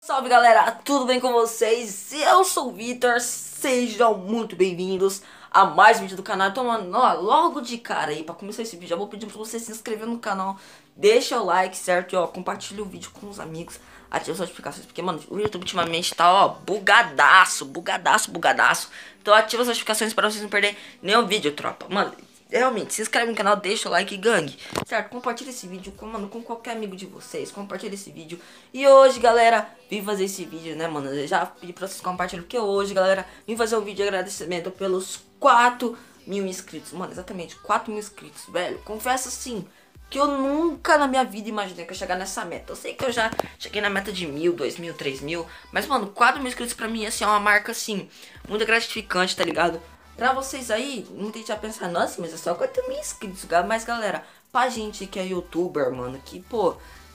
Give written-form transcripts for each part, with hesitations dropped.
Salve galera, tudo bem com vocês? Eu sou o Vitor, sejam muito bem-vindos a mais um vídeo do canal. Então, mano, ó, logo de cara aí, pra começar esse vídeo, já vou pedir pra você se inscrever no canal, deixa o like, certo? E ó, compartilha o vídeo com os amigos, ativa as notificações, porque, mano, o YouTube ultimamente tá, ó, bugadaço. Então ativa as notificações para vocês não perderem nenhum vídeo, tropa. Mano, realmente, se inscreve no canal, deixa o like e gangue, certo? Compartilha esse vídeo com, mano, com qualquer amigo de vocês, compartilha esse vídeo. E hoje, galera, vim fazer esse vídeo, né, mano, eu já pedi pra vocês compartilharem, porque hoje, galera, vim fazer um vídeo de agradecimento pelos 4.000 inscritos. Mano, exatamente, 4.000 inscritos, velho. Confesso, assim, que eu nunca na minha vida imaginei que eu ia chegar nessa meta. Eu sei que eu já cheguei na meta de 1.000, 2.000, 3.000, mas, mano, 4.000 inscritos pra mim, assim, é uma marca, assim, muito gratificante, tá ligado? Pra vocês aí, muita gente vai pensar, nossa, mas é só 4.000 inscritos, mas galera, pra gente que é youtuber, mano, que, pô,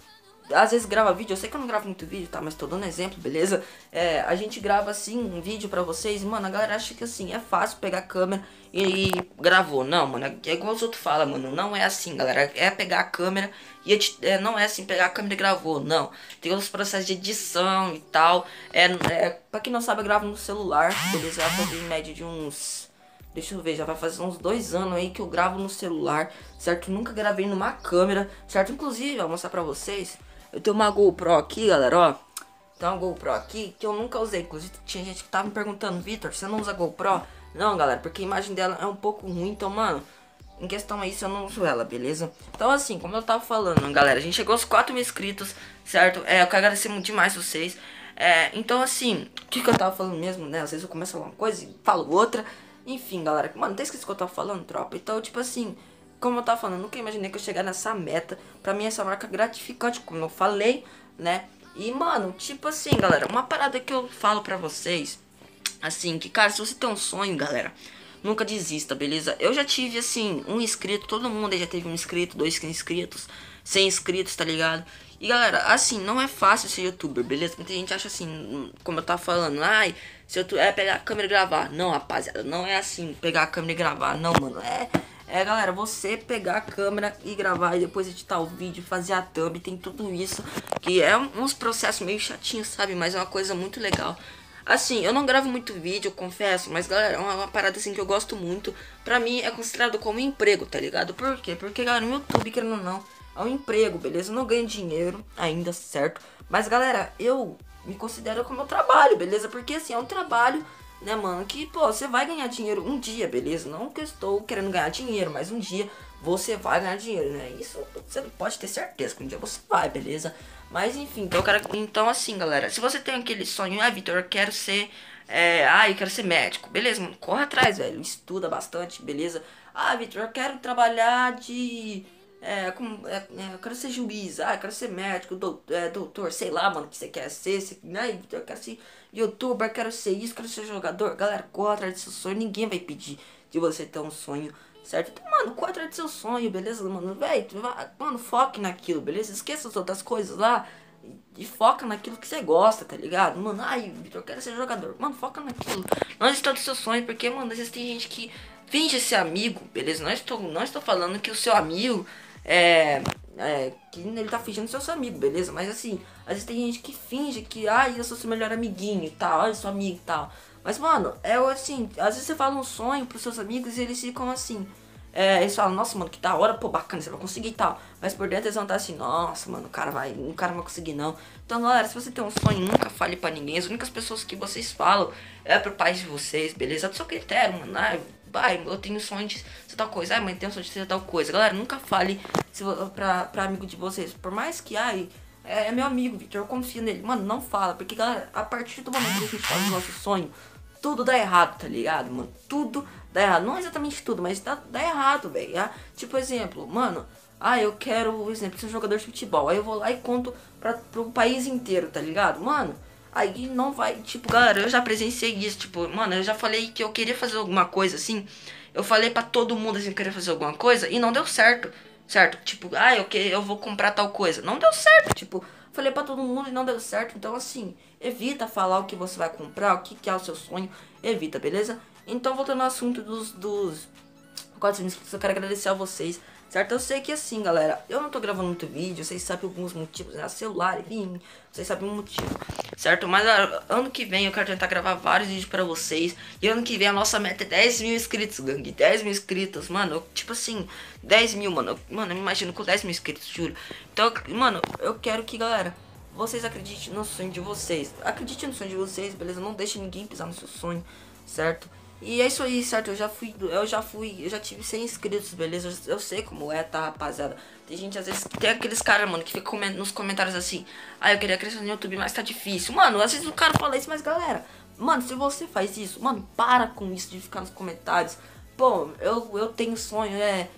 às vezes grava vídeo, eu sei que eu não gravo muito vídeo, tá, mas tô dando exemplo, beleza? A gente grava, assim, um vídeo pra vocês, mano, a galera acha que, assim, é fácil pegar a câmera e gravou. Não, mano, é igual os outros falam, mano, não é assim, galera, é pegar a câmera e não é assim, pegar a câmera e gravou, não. Tem outros processos de edição e tal, pra quem não sabe, eu gravo no celular, beleza? Vai fazer em média de uns... Deixa eu ver, já vai fazer uns 2 anos aí que eu gravo no celular, certo? Nunca gravei numa câmera, certo? Inclusive, vou mostrar pra vocês. Eu tenho uma GoPro aqui, galera, ó. Tem uma GoPro aqui que eu nunca usei. Inclusive, tinha gente que tava me perguntando, Vitor, você não usa GoPro? Não, galera, porque a imagem dela é um pouco ruim. Então, mano, em questão a isso, eu não uso ela, beleza? Então, assim, como eu tava falando, galera, a gente chegou aos 4.000 inscritos, certo? Eu quero agradecer muito demais vocês. Então, assim, o que eu tava falando mesmo, né? Às vezes eu começo a falar uma coisa e falo outra. Enfim, galera, mano, até esqueci o que eu tava falando, tropa. Então, tipo assim, como eu tava falando, eu nunca imaginei que eu chegar nessa meta. Pra mim, essa marca é gratificante, como eu falei, né? E, mano, tipo assim, galera, uma parada que eu falo pra vocês, assim, que, cara, se você tem um sonho, galera, nunca desista, beleza? Eu já tive, assim, um inscrito, todo mundo aí já teve um inscrito, 2 inscritos, 100 inscritos, tá ligado? E galera, assim, não é fácil ser youtuber, beleza? Muita gente acha assim, como eu tava falando, ai, se eu pegar a câmera e gravar. Não, rapaziada, não é assim, pegar a câmera e gravar, não, mano. Galera, você pegar a câmera e gravar e depois editar o vídeo, fazer a thumb, tem tudo isso. Que é uns processos meio chatinhos, sabe? Mas é uma coisa muito legal. Assim, eu não gravo muito vídeo, eu confesso, mas galera, é uma parada assim que eu gosto muito. Pra mim é considerado como emprego, tá ligado? Por quê? Porque, galera, no YouTube, querendo ou não, é um emprego, beleza? Eu não ganho dinheiro ainda, certo? Mas, galera, eu me considero como meu trabalho, beleza? Porque, assim, é um trabalho, né, mano? Que, pô, você vai ganhar dinheiro um dia, beleza? Não que eu estou querendo ganhar dinheiro, mas um dia você vai ganhar dinheiro, né? Isso você pode ter certeza que um dia você vai, beleza? Mas, enfim, então assim, galera, se você tem aquele sonho, Vitor, eu quero ser... eu quero ser médico, beleza, mano? Corre atrás, velho, estuda bastante, beleza? Vitor, eu quero trabalhar de... eu quero ser juiz, eu quero ser médico, doutor, sei lá, mano, o que você quer ser, eu quero ser youtuber, quero ser isso, quero ser jogador. Galera, corre atrás do seu sonho, ninguém vai pedir de você ter um sonho, certo? Então, mano, corre atrás do seu sonho, beleza, mano, velho, mano, foque naquilo, beleza? Esqueça as outras coisas lá e foca naquilo que você gosta, tá ligado? Mano, Vitor, eu quero ser jogador, mano, foca naquilo, não está do seu sonho, porque, mano, existem gente que finge ser amigo, beleza? Não estou falando que o seu amigo que ele tá fingindo ser seu amigo, beleza? Mas assim, às vezes tem gente que finge que, eu sou seu melhor amiguinho e tal, eu sou amigo e tal. Mas, mano, assim, às vezes você fala um sonho pros seus amigos e eles ficam assim, eles falam, nossa, mano, que da hora, pô, bacana, você vai conseguir e tal. Mas por dentro eles vão estar assim, nossa, mano, o cara não vai conseguir não. Então, galera, se você tem um sonho, nunca fale pra ninguém. As únicas pessoas que vocês falam é pro pai de vocês, beleza? É do seu critério, mano. Eu tenho sonho de ser tal coisa. Mãe, tenho sonho de ser tal coisa. Galera, nunca fale pra amigo de vocês. Por mais que, é meu amigo, Vitor, eu confio nele. Mano, não fala. Porque, galera, a partir do momento que a gente faz o nosso sonho, tudo dá errado, tá ligado, mano? Tudo dá errado. Não exatamente tudo, mas dá errado, velho. Tipo, exemplo, mano, eu quero, por exemplo, ser um jogador de futebol. Aí eu vou lá e conto pro país inteiro, tá ligado? Mano, aí não vai, tipo, galera, eu já presenciei isso, tipo, mano, eu já falei que eu queria fazer alguma coisa assim. Eu falei pra todo mundo assim que eu queria fazer alguma coisa e não deu certo, certo? Tipo, eu vou comprar tal coisa. Não deu certo, tipo, falei pra todo mundo e não deu certo. Então, assim, evita falar o que você vai comprar, o que é o seu sonho, evita, beleza? Então, voltando ao assunto dos 4 inscritos, eu quero agradecer a vocês, certo? Eu sei que assim, galera, eu não tô gravando muito vídeo, vocês sabem alguns motivos, né? Celular, enfim, vocês sabem o motivo, certo? Mas ano que vem eu quero tentar gravar vários vídeos pra vocês. E ano que vem a nossa meta é 10 mil inscritos, gangue. 10 mil inscritos, mano. Tipo assim, 10 mil, mano. Mano, eu me imagino com 10 mil inscritos, juro. Então, mano, eu quero que, galera, vocês acreditem no sonho de vocês. Acreditem no sonho de vocês, beleza? Não deixe ninguém pisar no seu sonho, certo? E é isso aí, certo? Eu já tive 100 inscritos, beleza? Eu sei como é, tá, rapaziada? Tem gente, às vezes, tem aqueles caras, mano, que fica nos comentários assim: ah, eu queria crescer no YouTube, mas tá difícil. Mano, às vezes o cara fala isso, mas galera, mano, se você faz isso, mano, para com isso de ficar nos comentários. Pô, eu tenho sonho,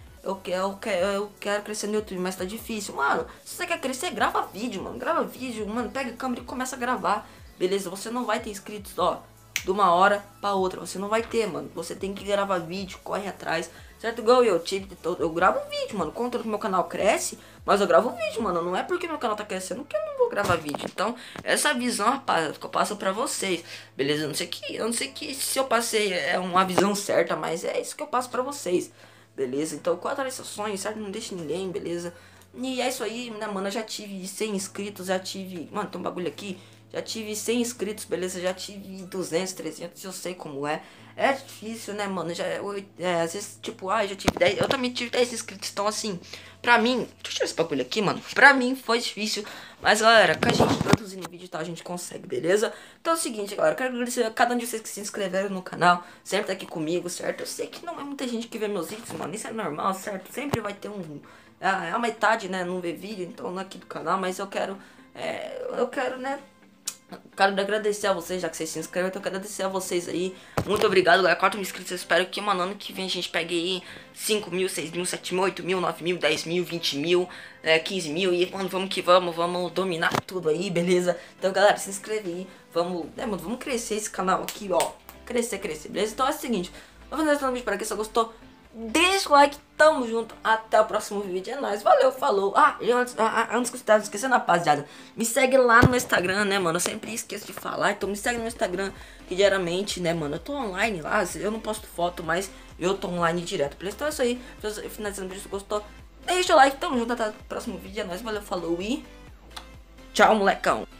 eu quero crescer no YouTube, mas tá difícil. Mano, se você quer crescer, grava vídeo, mano. Grava vídeo, mano, pega a câmera e começa a gravar. Beleza, você não vai ter inscritos, ó, de uma hora pra outra, você não vai ter, mano. Você tem que gravar vídeo, corre atrás, certo? Igual eu gravo vídeo, mano. Contanto que meu canal cresce, mas eu gravo vídeo, mano. Não é porque meu canal tá crescendo que eu não vou gravar vídeo. Então, essa visão, rapaz, que eu passo pra vocês, beleza? Eu não sei que se eu passei é uma visão certa, mas é isso que eu passo pra vocês, beleza? Então, qual é seu sonho, certo? Não deixe ninguém, beleza? E é isso aí, né, mano? Eu já tive 100 inscritos, já tive... Mano, tem um bagulho aqui. Já tive 100 inscritos, beleza? Já tive 200, 300, eu sei como é. É difícil, né, mano? Às vezes, tipo, já tive 10. Eu também tive 10 inscritos, então assim, pra mim... Deixa eu tirar esse bagulho aqui, mano. Pra mim foi difícil, mas galera, com a gente produzindo vídeo, tá? A gente consegue, beleza? Então é o seguinte, galera, eu quero agradecer a cada um de vocês que se inscreveram no canal. Sempre tá aqui comigo, certo? Eu sei que não é muita gente que vê meus vídeos, mano. Isso é normal, certo? Sempre vai ter um... a metade, né, não vê vídeo, então não é aqui do canal, mas eu quero... né... Quero agradecer a vocês, já que vocês se inscreveram, então eu quero agradecer a vocês aí. Muito obrigado, galera. 4 mil inscritos, eu espero que, mano, ano que vem a gente pegue aí 5 mil, 6 mil, 7 mil, 8 mil, 9 mil, 10 mil, 20 mil, 15 mil. E, mano, vamos que vamos dominar tudo aí, beleza? Então, galera, se inscreve aí. Vamos, né, mano, vamos crescer esse canal aqui, ó. Crescer, beleza? Então é o seguinte, vou fazer esse vídeo para quem só gostou. Deixa o like, tamo junto, até o próximo vídeo, é nóis, valeu, falou. E antes que eu esquecendo, rapaziada, me segue lá no Instagram, né, mano, eu sempre esqueço de falar, então me segue no Instagram, que diariamente, né, mano, eu tô online lá, eu não posto foto, mas eu tô online direto, beleza? Então é isso aí, finalizando o vídeo, se gostou, deixa o like, tamo junto, até o próximo vídeo, é nóis, valeu, falou e tchau, molecão.